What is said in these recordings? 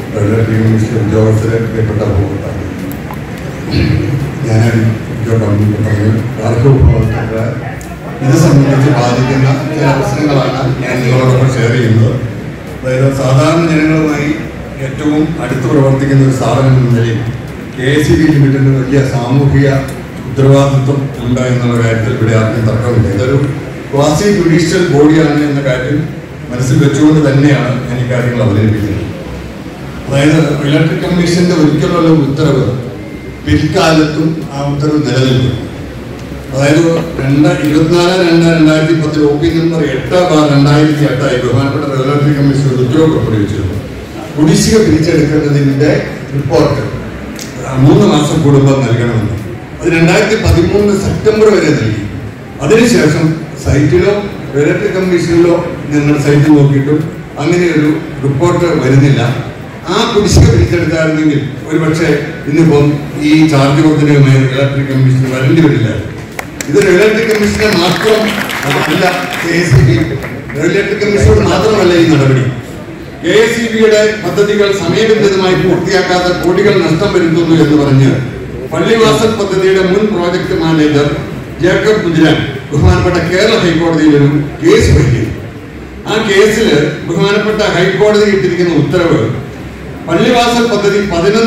Regulatory commission ഉദ്യോഗസ്ഥരെ പ്രിയപ്പെട്ട ഉപഭോക്താക്കൾ, ഞാൻ പറഞ്ഞു ഗാർഹികോപഭോക്താക്കളെ ഇത് സംബന്ധിച്ച് ബാധിക്കുന്ന ചില പ്രശ്നങ്ങളാണ് ഞാൻ നിങ്ങളോടൊപ്പം ഷെയർ ചെയ്യുന്നത്. അതായത് സാധാരണ ജനങ്ങളുമായി ഏറ്റവും അടുത്ത് പ്രവർത്തിക്കുന്ന ഒരു സ്ഥാപനം എന്ന നിലയിൽ KSEB ലിമിറ്റഡിന് വലിയ സാമൂഹിക ഉത്തരവാദിത്വം ഉണ്ട് എന്നുള്ള കാര്യത്തിൽ ഇവിടെ ആർക്കും തർക്കമില്ല. ഇതൊരു ക്വാസി ജുഡീഷ്യൽ ബോഡിയാണ് എന്ന കാര്യം മനസ്സിൽ വെച്ചുകൊണ്ട് തന്നെയാണ് ഞാൻ ഈ കാര്യങ്ങൾ അവതരിപ്പിക്കുന്നത്. അതായത് ഇലക്ട്രിക് കമ്മീഷന്റെ ഒരിക്കലുള്ള ഉത്തരവ് പിൽക്കാലത്തും ആ ഉത്തരവ് നിലനിൽക്കും. അതായത് 24/2/2010 OP നമ്പർ 8/2008 ബഹുമാനപ്പെട്ട റെഗുലേറ്ററി കമ്മീഷൻ ഒരു ഉത്തരവ് പുറപ്പെടുവിച്ചിരുന്നു. കുടിശ്ശിക പിരിച്ചെടുക്കേണ്ടതിന്റെ റിപ്പോർട്ട് 3 മാസം കൂടുമ്പോൾ നൽകണമെന്ന്. അത് 2013 സെപ്റ്റംബർ വരെ നൽകി. അതിനുശേഷം സൈറ്റിലോ റെഗുലേറ്ററി കമ്മീഷനിലോ ഞങ്ങൾ സൈറ്റിൽ നോക്കിയിട്ടും അങ്ങനെ ഒരു റിപ്പോർട്ട് വരുന്നില്ല. ആ കുടിശ്ശിക പിരിച്ചെടുത്തായിരുന്നെങ്കിൽ ഒരുപക്ഷെ ഇന്നിപ്പം ഈ ചാർജ് വർദ്ധനയുമായി റെഗുലേറ്ററി കമ്മീഷന് വരേണ്ടി വരില്ല. ഇത് റെഗുലേറ്ററി കമ്മീഷനെ മാത്രം അല്ല, KSEB റെഗുലേറ്ററി കമ്മീഷനോട് മാത്രമല്ല ഈ നടപടി. KSEBയുടെ പദ്ധതികൾ സമയബന്ധിതമായി പൂർത്തിയാക്കാത്ത കോടികൾ നഷ്ടം വരുത്തുന്നു എന്ന് പറഞ്ഞ് പള്ളിവാസൽ പദ്ധതിയുടെ മുൻ പ്രോജക്ട് മാനേജർ ജേക്കബ് ഗുജറാൻ ബഹുമാനപ്പെട്ട കേരള ഹൈക്കോടതിയിൽ ഒരു കേസ് വയ്ക്കുന്നു. ആ കേസിൽ ബഹുമാനപ്പെട്ട ഹൈക്കോടതി ഇട്ടിരിക്കുന്ന ഉത്തരവ് പള്ളിവാസൽ പദ്ധതി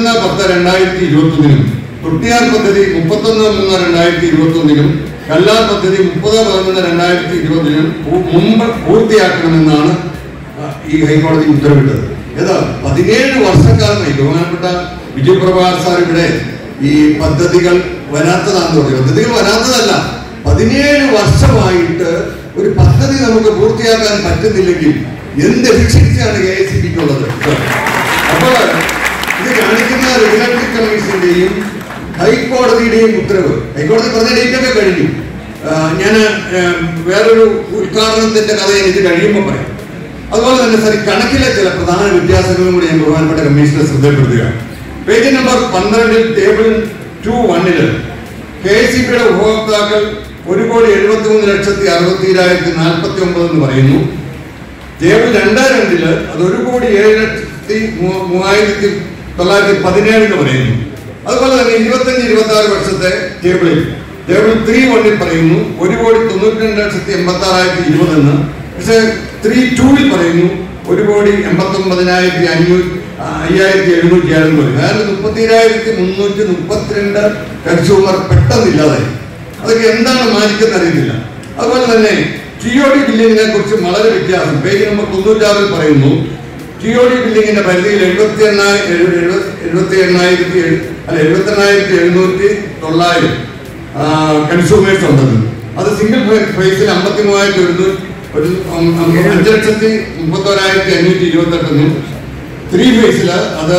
11/10/2021 തൊട്ടിയാർ പദ്ധതി 31/3/2021 കല്ലാർ പദ്ധതി 30/11/2020 മുമ്പ് പൂർത്തിയാക്കണമെന്നാണ് ഈ ഹൈക്കോടതി ഉത്തരവിട്ടത്. ഏതാ 17 വർഷക്കാലമായി ബഹുമാനപ്പെട്ട വിജയ് പ്രഭാകർ സാർ ഇവിടെ ഈ പദ്ധതികൾ വരാത്തതാണെന്ന് പറഞ്ഞു. പദ്ധതികൾ വരാത്തതല്ല, 17 വർഷമായിട്ട് ഒരു പദ്ധതി നമുക്ക് പൂർത്തിയാക്കാൻ പറ്റുന്നില്ലെങ്കിൽ എന്ത് എഫിഷ്യൻസിയാണ് KSEBക്കുള്ളത്? അപ്പോൾ ഇത് കാണിക്കുന്ന റെഗുലേറ്ററി കമ്മീഷന്റെയും ഹൈക്കോടതിയുടെയും ഉത്തരവ്. ഹൈക്കോടതി പറഞ്ഞ ഡേറ്റൊക്കെ കഴിഞ്ഞു. ഞാൻ വേറൊരു ഉദ്ഘാടനത്തിന്റെ കഥ ഇത് കഴിയുമ്പോൾ പറയാം. അതുപോലെ തന്നെ സാർ കണക്കിലെ ചില പ്രധാന വ്യത്യാസങ്ങളും കൂടി ഞാൻ ബഹുമാനപ്പെട്ട കമ്മീഷനെ ശ്രദ്ധപ്പെടുത്തുകയാണ്. പേജ് നമ്പർ 12 ടേബിൾ 2(1) KSEBയുടെ ഉപഭോക്താക്കൾ 1,73,60,60,049 എന്ന് പറയുന്നു. ടേബിൾ 2(2) അത് 1,07,3,917 എന്ന് പറയുന്നു. അതുപോലെ തന്നെ 25-26 വർഷത്തെ ടേബിൾ 3(1) പറയുന്നു 1,92,86,86,020 എന്ന്. പക്ഷെ 3(2) പറയുന്നു 1,89,500,706. അതായത് 32,332 കൺസ്യൂമർ പെട്ടെന്നില്ലാതായി. അതൊക്കെ എന്താണ് മാനിക്കുന്ന അറിയുന്നില്ല. അതുപോലെ തന്നെ TOD ബില്ലിങ്ങിനെ കുറിച്ച് വളരെ വ്യത്യാസം. പേജ് നമ്പർ 96 പറയുന്നു TOD ബില്ലിങ്ങിന്റെ പരിധിയിൽ 78,709 കൺസ്യൂമേഴ്സ് ഉണ്ടെന്ന്. അത് സിംഗിൾ ഫേസിൽ 53,531,528 ത്രീ ഫേസിൽ അത്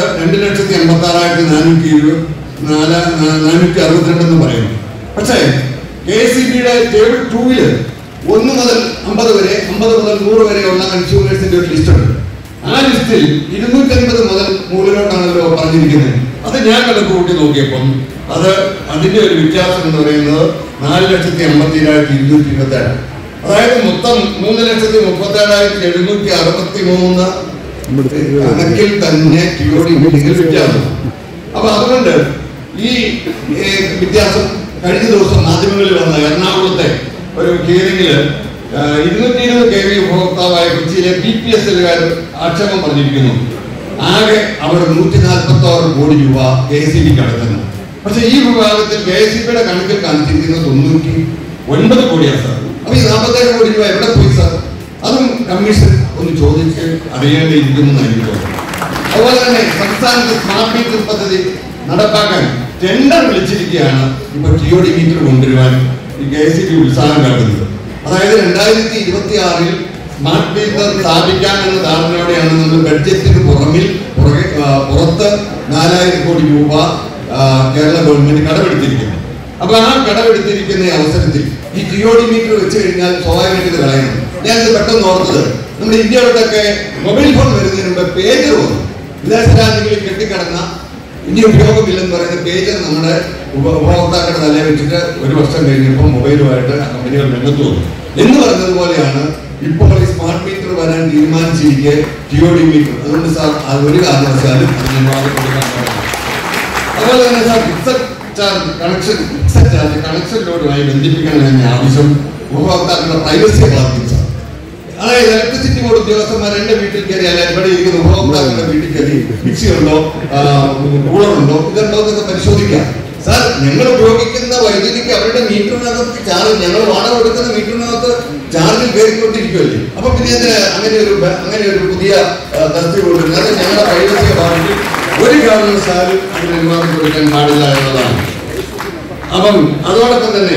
2,86,462 എന്ന് പറയുന്നു. പക്ഷേ KSEBയുടെ ടേബിൾ 2 1 മുതൽ 50 വരെ 50 മുതൽ 100 വരെയുള്ള കൺസ്യൂമേഴ്സിന്റെ ഒരു ലിസ്റ്റ് ഉണ്ട്. ആ ലിസ്റ്റിൽ 250 മുതൽ മുകളിലോട്ടാണല്ലോ പറഞ്ഞിരിക്കുന്നത്. അത് ഞാൻ കണക്ക് കൂട്ടി നോക്കിയപ്പം അതിന്റെ ഒരു വ്യത്യാസം എന്ന് പറയുന്നത് 4,87,227. അതായത് മൊത്തം 3,37,763 കണക്കിൽ തന്നെ TOD ബില്ലിങ്ങിൽ വ്യത്യാസം. അപ്പൊ അതുകൊണ്ട് ഈ വ്യത്യാസം കഴിഞ്ഞ ദിവസം മാധ്യമങ്ങളിൽ വന്ന എറണാകുളത്തെ ഒരു ഹിയറിംഗില് 220 kV ഉപഭോക്താവായ കൊച്ചിയിലെ BPSLകാർ ആക്ഷേപം പറഞ്ഞിരിക്കുന്നു. ആകെ അവർ 146 കോടി രൂപ KSEBക്ക് അടക്കുന്നു. പക്ഷെ ഈ വിഭാഗത്തിൽ KSEBയുടെ കണക്കിൽ കാണിച്ചിരിക്കുന്നത് 99 കോടിയാണ് സാർ. അപ്പൊ ഈ 47 കോടി രൂപ എവിടെ പോയി സാർ? അതും കമ്മീഷൻ ഒന്ന് ചോദിച്ച് അറിയേണ്ടിയിരിക്കുന്നു എന്ന് എനിക്ക് തോന്നുന്നു. അതുപോലെ തന്നെ സംസ്ഥാനത്ത് സ്മാർട്ട് മീറ്റർ പദ്ധതി നടപ്പാക്കാൻ ടെൻഡർ വിളിച്ചിരിക്കുകയാണ്. ഇപ്പൊ TOD മീറ്റർ കൊണ്ടുവരുവാൻ ഈ KSEB ഉത്സാഹം കാട്ടുന്നത്. അതായത് 2026 സ്മാർട്ട് മീറ്റർ സ്ഥാപിക്കാമെന്ന ധാരണയോടെയാണ് നമ്മൾ ബഡ്ജറ്റിന് പുറത്ത് 4,000 കോടി രൂപ കേരള ഗവൺമെന്റ് കടമെടുത്തിരിക്കുന്നു. അപ്പൊ ആ കടമെടുത്തിരിക്കുന്ന അവസരത്തിൽ ഈ TOD മീറ്റർ വെച്ച് കഴിഞ്ഞാൽ സ്വാഭാവികമായിട്ട് ഇത് കളയണം. ഞാനിത് പെട്ടെന്ന് ഓർത്തത് നമ്മുടെ ഇന്ത്യയിലോട്ടൊക്കെ മൊബൈൽ ഫോൺ വരുന്നതിന് മുമ്പ് പേജർ വന്നു. വിദേശ രാജ്യങ്ങളിൽ കെട്ടിക്കിടന്ന ഇനി ഉപയോഗമില്ലെന്ന് പറയുന്ന പേജർ നമ്മുടെ ഉപഭോക്താക്കളുടെ തല വെച്ചിട്ട് 1 വർഷം കഴിഞ്ഞപ്പോൾ മൊബൈലുമായിട്ട് കമ്പനികൾ രംഗത്ത് വന്നു എന്ന് പറഞ്ഞതുപോലെയാണ് ഇപ്പോൾ ഈ സ്മാർട്ട് മീറ്റർ വരാൻ തീരുമാനിച്ചിരിക്കെ TOD മീറ്റർ, അതുകൊണ്ട് സാർ അത് ഒരു കാരണവശാലും കൊടുക്കാൻ പാടില്ല. അതുപോലെ തന്നെ സാർ ഫിക്സഡ് ചാർജ് കണക്ഷൻ ലോഡുമായി ബന്ധിപ്പിക്കണമെന്ന ആവശ്യം ഉപഭോക്താക്കളുടെ പ്രൈവസിയെ ബാധിക്കും സാർ. അതായത് ഇലക്ട്രിസിറ്റി ബോർഡ് ഉദ്യോഗസ്ഥന്മാർ എന്റെ വീട്ടിൽ കയറിയാൽ ഇവിടെ ഇരിക്കുന്ന ഉപഭോക്താക്കളുടെ വീട്ടിൽ കയറി മിക്സി ഉണ്ടോ, കൂളറുണ്ടോ, ഇതുണ്ടോ എന്നൊക്കെ പരിശോധിക്കാം. സാർ, ഞങ്ങൾ ഉപയോഗിക്കുന്ന വൈദ്യുതിക്ക് അവരുടെ മീറ്ററിനകത്ത് ചാർജ്, ഞങ്ങൾ വാടക കൊടുക്കുന്ന മീറ്ററിനകത്ത് ചാർജിൽ കയറിക്കൊണ്ടിരിക്കുമല്ലേ. അപ്പൊ പിന്നെ അങ്ങനെ ഒരു പുതിയ തസ്തിക കൊണ്ടുവരുന്നത് അത് ഞങ്ങളുടെ പ്രൈവസിയെ ബാധിക്കും. ഒരു കാരണവശാലും അതിന് അനുവാദം കൊടുക്കാൻ പാടില്ല എന്നതാണ്. അപ്പം അതോടൊപ്പം തന്നെ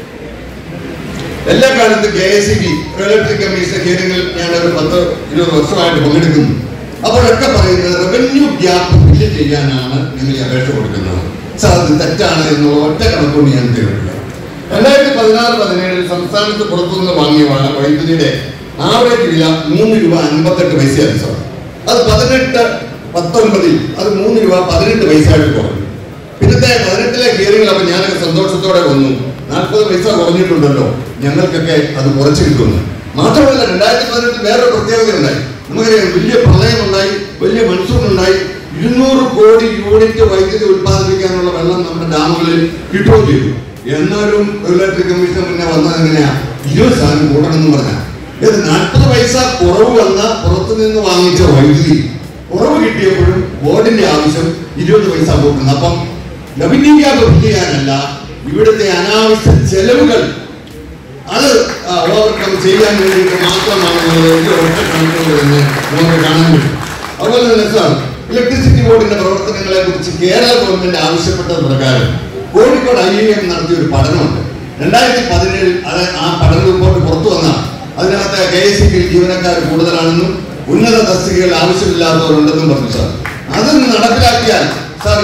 എല്ലാ കാലത്തും KSEB ഇലക്ട്രിക് കമ്മീഷൻ ഹിയറിംഗിൽ ഞാൻ ഒരു 10-20 വർഷമായിട്ട് പങ്കെടുക്കുന്നു. അപ്പോഴൊക്കെ പറയുന്നത് റവന്യൂ ഗ്യാപ്പ് ഫില്ല് ചെയ്യാനാണ് നിങ്ങൾ ഈ അപേക്ഷ കൊടുക്കുന്നത്. സാർ, അത് തെറ്റാണ് എന്നുള്ള ഒറ്റ കണക്കൊണ്ട് ഞാൻ തരുന്നില്ല. 2016-17 സംസ്ഥാനത്ത് പുറത്തുനിന്ന് വാങ്ങിയ വൈദ്യുതിയുടെ ആവറേജ് വില 3 രൂപ 58 പൈസയാണ് സാർ. അത് 18-19 അത് 3 രൂപ 18 പൈസയായിട്ട് കുറഞ്ഞു. പിന്നത്തെ 18-ലെ ഹിയറിംഗിൽ അപ്പം ഞാനൊക്കെ സന്തോഷത്തോടെ വന്നു, 40 പൈസ കുറഞ്ഞിട്ടുണ്ടല്ലോ, ഞങ്ങൾക്കൊക്കെ അത് കുറച്ച് കിട്ടുന്നു. മാത്രമല്ല 2018 വേറൊരു പ്രത്യേകത ഉണ്ടായി. നമുക്കറിയാം, വലിയ പ്രളയമുണ്ടായി, വലിയ മൺസൂൺ 200 കോടി യൂണിറ്റ് വൈദ്യുതി ഉത്പാദിപ്പിക്കാനുള്ള വെള്ളം നമ്മുടെ ഡാമുകളിൽ കിട്ടുകയും ചെയ്തു. എന്നാലും ഇലക്ട്രിക് കമ്മീഷൻ പിന്നെ വന്നത് എങ്ങനെയാ, 20% കൂട്ടണമെന്ന് പറഞ്ഞാൽ ഇത് 40 പൈസ കുറവ് വന്ന പുറത്തുനിന്ന് വാങ്ങിച്ച വൈദ്യുതി കുറവ് കിട്ടിയപ്പോഴും ബോർഡിന്റെ ആവശ്യം 20 പൈസ കൂട്ടുന്നു. അപ്പം റവന്യൂ ഗ്യാപ്പ് ഫില്ല് ചെയ്യാനല്ല, ഇവിടുത്തെ അനാവശ്യ ചെലവുകൾ അത് ഓവർകം ചെയ്യാൻ വേണ്ടിയിട്ട് മാത്രമാണെന്നുള്ളത് ഒറ്റ കണക്കുകൾ തന്നെ നമുക്ക് കാണാൻ പറ്റും. അതുപോലെ തന്നെ സാർ, ഇലക്ട്രിസിറ്റി ബോർഡിന്റെ പ്രവർത്തനങ്ങളെ കുറിച്ച് കേരള ഗവൺമെന്റ് ആവശ്യപ്പെട്ടത് പ്രകാരം കോഴിക്കോട് IIM നടത്തിയ ഒരു പഠനമുണ്ട്. 2017 അത് ആ പഠന റിപ്പോർട്ട് പുറത്തു വന്നാണ്. അതിനകത്ത് KSEB ജീവനക്കാർ കൂടുതലാണെന്നും ഉന്നത തസ്തികകൾ ആവശ്യമില്ലാത്തവരുണ്ടെന്നും പറഞ്ഞു സാർ. അതൊന്ന് നടപ്പിലാക്കിയാൽ സാർ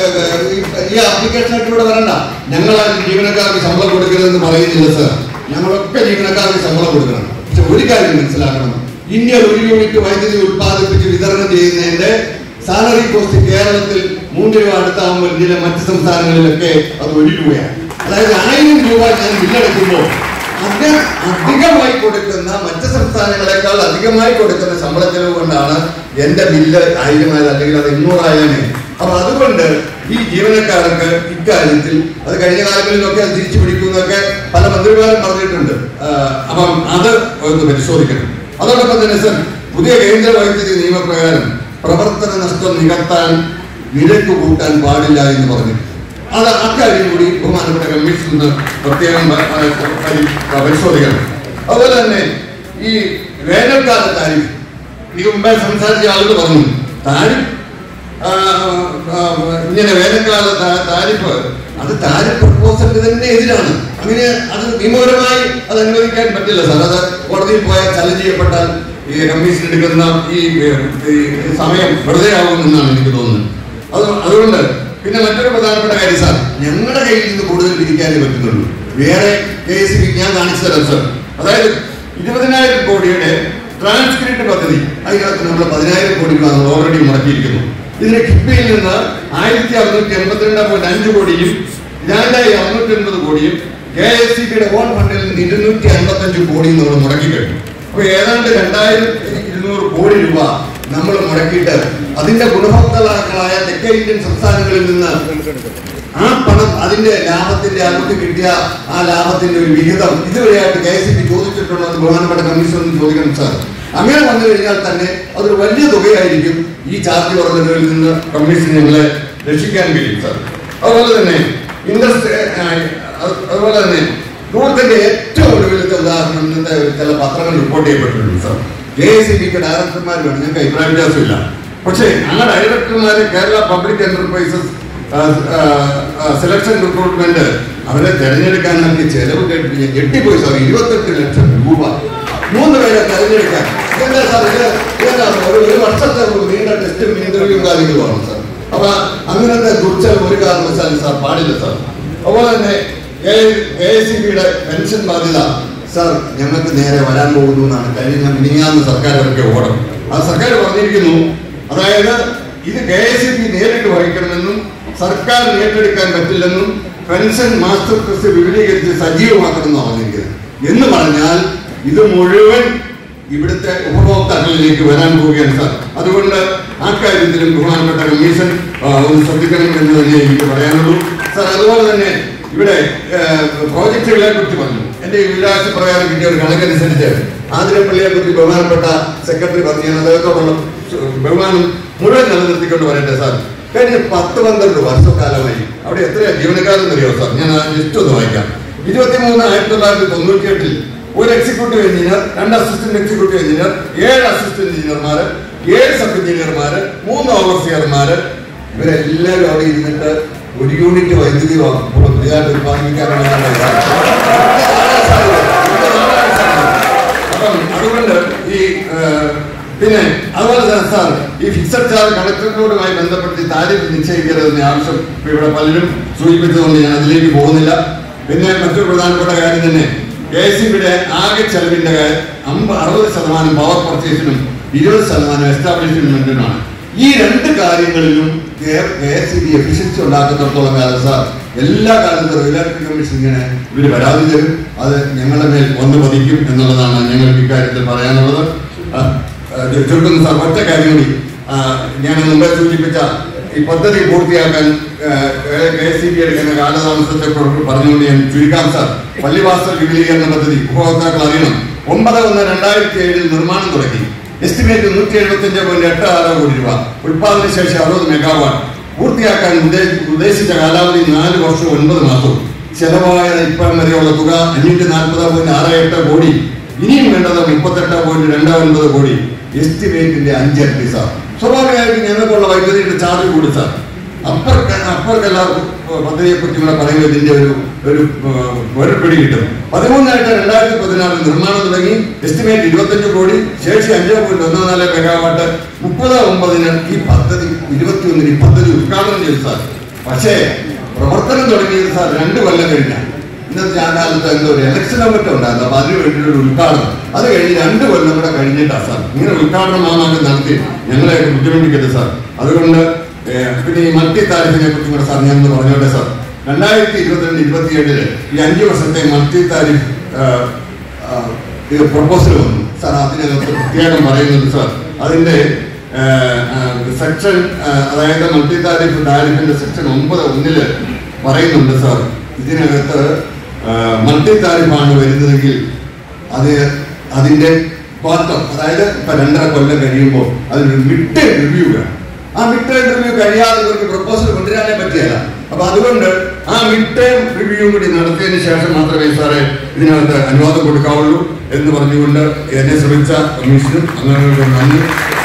ഈ ആപ്ലിക്കേഷനായിട്ട് ഇവിടെ വരണ്ട. ഞങ്ങളാരും ജീവനക്കാർക്ക് ശമ്പളം കൊടുക്കരുതെന്ന് പറയുന്നില്ല സാർ. ഞങ്ങളൊക്കെ ജീവനക്കാർക്ക് ശമ്പളം കൊടുക്കണം. പക്ഷെ ഒരു കാര്യം മനസ്സിലാക്കണം, ഇന്ത്യ 1 യൂണിറ്റ് വൈദ്യുതി ഉത്പാദിപ്പിച്ച് വിതരണം ചെയ്യുന്നതിന്റെ സാലറി കോസ്റ്റ് കേരളത്തിൽ 3 രൂപ അടുത്താകുമ്പോൾ ഇന്ത്യയിലെ മറ്റ് സംസ്ഥാനങ്ങളിലൊക്കെ അത് 1 രൂപയാണ്. അതായത് 1000 രൂപ ഞാൻ ബില്ലടയ്ക്കുമ്പോൾ അത് അധികമായി കൊടുക്കുന്ന, മറ്റ് സംസ്ഥാനങ്ങളെക്കാൾ അധികമായി കൊടുക്കുന്ന ശമ്പള ചെലവ് കൊണ്ടാണ് എന്റെ ബില്ല് 1000 ആയത്, അല്ലെങ്കിൽ അത് 800 ആയാലേ. അപ്പൊ അതുകൊണ്ട് ഈ ജീവനക്കാർക്ക് ഇക്കാര്യത്തിൽ അത് കഴിഞ്ഞ കാലങ്ങളിലൊക്കെ അത് തിരിച്ചു പിടിക്കുന്നതൊക്കെ പല മന്ത്രിമാരും പറഞ്ഞിട്ടുണ്ട്. അപ്പം അത് ഒന്ന് പരിശോധിക്കണം. അതോടൊപ്പം തന്നെ സർ, പുതിയ കേന്ദ്ര വൈദ്യുതി നിയമപ്രകാരം പ്രവർത്തന നഷ്ടം നികത്താൻ നിരക്ക് കൂട്ടാൻ പാടില്ല എന്ന് പറഞ്ഞു. അത് അക്കാര്യം കൂടി ബഹുമാനപ്പെട്ട കമ്മീഷൻ പ്രത്യേകം പരിശോധിക്കണം. അതുപോലെ തന്നെ ഈ വേനൽക്കാല താരിഫ്, ഇതിന് മുമ്പേ സംസാരിച്ച ആളുകൾ പറഞ്ഞു, താരിഫ് ഇങ്ങനെ വേനൽക്കാല താരിഫ് അത് താരിഫ് പ്രപ്പോസലിന് തന്നെ എതിരാണ്. അങ്ങനെ അത് നിയമപരമായി അത് അനുവദിക്കാൻ പറ്റില്ല സാർ. അത് കോടതിയിൽ പോയാൽ ചലഞ്ച് ചെയ്യപ്പെട്ടാൽ ഈ കമ്മീഷൻ എടുക്കുന്ന ഈ സമയം വെറുതെ ആവുമെന്നാണ് എനിക്ക് തോന്നുന്നത്. അതുകൊണ്ട് പിന്നെ മറ്റൊരു പ്രധാനപ്പെട്ട കാര്യം സാർ, ഞങ്ങളുടെ കയ്യിൽ നിന്ന് കൂടുതൽ പിരിക്കാനേ പറ്റുന്നുള്ളൂ. വേറെ KSEB ഞാൻ കാണിച്ചു തരാം സാർ. അതായത് 20,000 കോടിയുടെ ട്രാൻസ്ക്രിപ്റ്റ് പദ്ധതി, അതിനകത്ത് നമ്മൾ 10,000 കോടി ഓൾറെഡി മുടക്കിയിരിക്കുന്നു. ഇതിന് കിഫ്ബിയിൽ നിന്ന് 1682.5 കോടിയും 2680 കോടിയും KSEBയുടെ ഓൺ ഫണ്ടിൽ നിന്ന് 255 കോടിയും നമ്മൾ മുടക്കി കഴിഞ്ഞു. അപ്പൊ ഏതാണ്ട് 2200 കോടി രൂപ നമ്മൾ മുടക്കിയിട്ട് അതിന്റെ ഗുണഭോക്താക്കളായ തെക്കേ ഇന്ത്യൻ സംസ്ഥാനങ്ങളിൽ നിന്ന് ആ പണം, അതിന്റെ ലാഭത്തിന്റെ അങ്ങോട്ട് കിട്ടിയ ആ ലാഭത്തിന്റെ ഒരു വിഹിതം ഇതുവരെയായിട്ട് KSEB ചോദിച്ചിട്ടുണ്ടോ എന്ന് ബഹുമാനപ്പെട്ട കമ്മീഷൻ ചോദിക്കണം സാർ. അങ്ങനെ വന്നു കഴിഞ്ഞാൽ തന്നെ അതൊരു വലിയ തുകയായിരിക്കും. ഈ ചാർജ് വർധനകളിൽ നിന്ന് കമ്മീഷൻ ഞങ്ങളെ രക്ഷിക്കാൻ കഴിയും സാർ. അതുപോലെ തന്നെ ദൂരത്തിന്റെ ഏറ്റവും ഒടുവിലത്തെ ഉദാഹരണം ഇന്നത്തെ ചില പത്രങ്ങൾ റിപ്പോർട്ട് ചെയ്യപ്പെട്ടിട്ടുണ്ട് സാർ. KSEBക്ക് ഡയറക്ടർമാർ വേണം, ഞങ്ങൾക്ക് അഭിപ്രായ വ്യത്യാസമില്ല. പക്ഷേ ആ ഡയറക്ടർമാരെ Kerala public enterprises selection recruitment അവരെ തെരഞ്ഞെടുക്കാൻ നൽകിയ ചെലവ് കേട്ടിട്ട് ഞെട്ടിപ്പോയി സാർ. 28 ലക്ഷം രൂപ 3 പേരെ തെരഞ്ഞെടുക്കാൻ. എന്താ സാർ, ഒരു വർഷത്തെ നീണ്ട ടെസ്റ്റും ഇന്റർവ്യൂവും കാര്യങ്ങളുമാണ് സാർ. അപ്പൊ അങ്ങനത്തെ ദുർച്ചെലവ് ഒരു കാരണവശാലും സാർ പാടില്ല സാർ. അതുപോലെ തന്നെ KSEBയുടെ പെൻഷൻ ബാധ്യത സാർ ഞങ്ങൾക്ക് നേരെ വരാൻ പോകുന്നു എന്നാണ് കഴിഞ്ഞ മിനിഞ്ഞാന്ന് സർക്കാരൊക്കെ ഓർഡർ. ആ സർക്കാർ പറഞ്ഞിരിക്കുന്നു, അതായത് ഇത് KSEB നേരിട്ട് വഹിക്കണമെന്നും സർക്കാർ ഏറ്റെടുക്കാൻ പറ്റില്ലെന്നും പെൻഷൻ മാസ്റ്റർ ട്രസ്റ്റ് വിപുലീകരിച്ച് സജീവമാക്കണമെന്ന് പറഞ്ഞിരിക്കുന്നത്. എന്ന് പറഞ്ഞാൽ ഇത് മുഴുവൻ ഇവിടുത്തെ ഉപഭോക്താക്കളിലേക്ക് വരാൻ പോവുകയാണ് സാർ. അതുകൊണ്ട് ആ കാര്യത്തിലും ബഹുമാനപ്പെട്ട കമ്മീഷൻ ഒന്ന് ശ്രദ്ധിക്കണം എന്ന് തന്നെ എനിക്ക് പറയാനുള്ളൂ സാർ. അതുപോലെ തന്നെ ഇവിടെ പ്രോജക്റ്റുകളെ കുറിച്ച് പറഞ്ഞു. എന്റെ വിലാസ പ്രകാരം കിട്ടിയ ഒരു കണക്കനുസരിച്ച് ആതിരപ്പള്ളിയെ കുറിച്ച് ബഹുമാനപ്പെട്ട സെക്രട്ടറി പറഞ്ഞു. ഞാൻ അദ്ദേഹത്തോടുള്ള ബഹുമാനം മുഴുവൻ നിലനിർത്തിക്കൊണ്ട് പറയട്ടെ സാർ. കഴിഞ്ഞ 10-12 വർഷക്കാലമായി അവിടെ എത്രയാ ജീവനക്കാരെന്ന് അറിയാമോ സാർ? ഞാൻ ജസ്റ്റ് ഒന്ന് വായിക്കാം. 23/1998 ഒരു executive engineer, 2 assistant executive engineer, 7 assistant എഞ്ചിനീയർമാര്, 7 സബ് എഞ്ചിനീയർമാര്, 3 ഓവർസിയർമാര്, ഇവരെല്ലാവരും അവിടെ ഇരുന്നിട്ട് ഒരു യൂണിറ്റ് വൈദ്യുതി പുതിയതായിട്ട് ഉത്പാദിപ്പിക്കാനാണ്. അപ്പം അതുകൊണ്ട് ഈ പിന്നെ അതുപോലെ തന്നെ സാർ ഈ ഫിക്സഡ് ചാർജ് കണക്ടറുകളുമായി ബന്ധപ്പെട്ട് താരിഫ് നിശ്ചയിക്കരുതെന്ന ആവശ്യം ഇവിടെ പലരും സൂചിപ്പിച്ചതുകൊണ്ട് ഞാൻ അതിലേക്ക് പോകുന്നില്ല. പിന്നെ മറ്റൊരു പ്രധാനപ്പെട്ട കാര്യം തന്നെ KSEBിയുടെ ആകെ ചെലവിന്റെ 60% പവർ പർച്ചേസിനും 20% എസ്റ്റാബ്ലിഷ്മെന്റിനുമാണ്. ഈ 2 കാര്യങ്ങളിലും KSEB എഫിഷ്യൻസി ഉണ്ടാക്കുന്നിടത്തോളം കാലം സാർ എല്ലാ കാലത്തും റെഗുലേറ്ററി കമ്മീഷൻ ഇങ്ങനെ ഇവര് പരാതി തരും. അത് ഞങ്ങളുടെ മേൽ വന്നു പതിക്കും എന്നുള്ളതാണ് ഞങ്ങൾക്ക് ഇക്കാര്യത്തിൽ പറയാനുള്ളത്. ചുരുക്കുന്ന സാർ ഒറ്റ കാര്യം കൂടി ഞാൻ മുമ്പേ സൂചിപ്പിച്ച ഈ പദ്ധതി പൂർത്തിയാക്കാൻ KSEB എടുക്കുന്ന കാലതാമസത്തെ പറഞ്ഞുകൊണ്ട് ഞാൻ ചുരുക്കാം സാർ. പള്ളിവാസൽ വിപുലീകരണ പദ്ധതി ഉപഭോക്താക്കൾ അറിയണം. 9/1/2007 നിർമ്മാണം തുടങ്ങി. എസ്റ്റിമേറ്റ് 175.86 കോടി രൂപ. ഉത്പാദന ശേഷി 60 മെഗാവാട്ട്. പൂർത്തിയാക്കാൻ ഉദ്ദേശിച്ച കാലാവധി 4 വർഷവും 9 മാസവും. ചെലവായ ഇപ്പം വരെയുള്ള തുക 540.68 കോടി. ഇനിയും വേണ്ടത് 38.29 കോടി. എസ്റ്റിമേറ്റിന്റെ 5 ഇരട്ടി സാർ. സ്വാഭാവികമായിട്ടും ഞങ്ങൾക്കുള്ള വൈദ്യുതിയുടെ ചാർജ് കൂടി സാർ. അപ്പർക്കെല്ലാ പദ്ധതിയെ കുറിച്ച് ഇവിടെ പറയുമ്പോൾ ഇതിന്റെ ഒരു പിടി കിട്ടും. 13/2016 നിർമ്മാണം തുടങ്ങി. എസ്റ്റിമേറ്റ് 25 കോടി. ശേഷി 5.14 മെഗാവാട്ട്. 30/9 ഈ പദ്ധതി 21 ഈ പദ്ധതി ഉദ്ഘാടനം ചെയ്തു സാർ. പക്ഷേ പ്രവർത്തനം തുടങ്ങിയത് സാർ 2 കൊല്ലം കഴിഞ്ഞാൽ. ഇന്നത്തെ ആ കാലത്ത് എന്തോ ഒരു ഇലക്ഷനോ മറ്റോ ഉണ്ടായിരുന്നു. അപ്പൊ അതിന് വേണ്ടിയിട്ടൊരു ഉദ്ഘാടനം അത് കഴിഞ്ഞ് 2 കൊല്ലം കൂടെ കഴിഞ്ഞിട്ടാ സാർ ഇങ്ങനെ ഉദ്ഘാടനം ആണെന്നൊക്കെ നടത്തി ഞങ്ങളെ ബുദ്ധിമുട്ടിക്കരുത് സാർ. അതുകൊണ്ട് പിന്നെ ഈ മൾട്ടി താരിഫിനെ കുറിച്ചും കൂടെ സാർ ഞാൻ പറഞ്ഞോട്ടെ സാർ. 2022-27 ഈ 5 വർഷത്തെ മൾട്ടി താരിഫ് പ്രപ്പോസൽ വന്നു സാർ. അതിനകത്ത് പ്രത്യേകം പറയുന്നുണ്ട് സാർ. അതിന്റെ സെക്ഷൻ അതായത് മൾട്ടി താരിഫിന്റെ സെക്ഷൻ 9(1) പറയുന്നുണ്ട് സാർ. ഇതിനകത്ത് മൾട്ടി താരിഫാണ് വരുന്നതെങ്കിൽ അതിന്റെ പാർട്ടം അതായത് ഇപ്പൊ 2.5 കൊല്ലം കഴിയുമ്പോൾ അതിനൊരു മിഡ് ടൈം റിവ്യൂ വേണം. ആ മിഡ് ടൈം റിവ്യൂ കഴിയാതെ ഇവർക്ക് പ്രപ്പോസൽ കൊണ്ടുവരാനേ പറ്റിയല്ല. അപ്പൊ അതുകൊണ്ട് ആ മിഡ് ടൈം റിവ്യൂ കൂടി നടത്തിയതിന് ശേഷം മാത്രമേ സാറേ ഇതിനകത്ത് അനുവാദം കൊടുക്കാവുള്ളൂ എന്ന് പറഞ്ഞുകൊണ്ട് എന്നെ ശ്രമിച്ച കമ്മീഷനും അങ്ങനെ നന്ദി.